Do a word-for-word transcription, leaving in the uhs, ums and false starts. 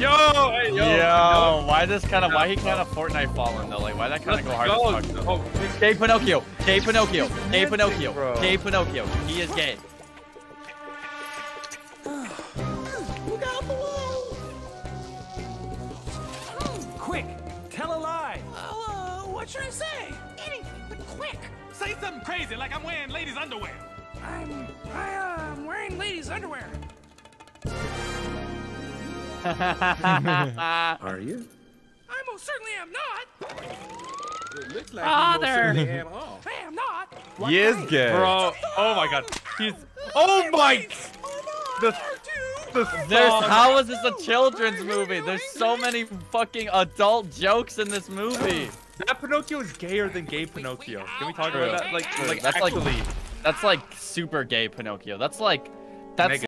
Yo, hey, yo. Yo, why this kind of, why he kind of Fortnite falling though? Like, why that kind of go hard go. as fuck? Oh, Gay Pinocchio, gay Pinocchio, gay Pinocchio, gay Pinocchio. He is gay. Look out below! Quick, tell a lie. Oh, uh, what should I say? Anything, but quick. Say something crazy like I'm wearing ladies' underwear. I'm, I, uh, I'm wearing ladies' underwear. Are you? I most certainly am not. It looks like Father. you most certainly am all. I am not. he is gay. Bro, oh my god. He's, oh my. The, the There's, song. how is this a children's movie? There's so many fucking adult jokes in this movie. That Pinocchio is gayer than gay Pinocchio. Can we talk about that? Like, like That's actually. like, that's like super gay Pinocchio. That's like, that's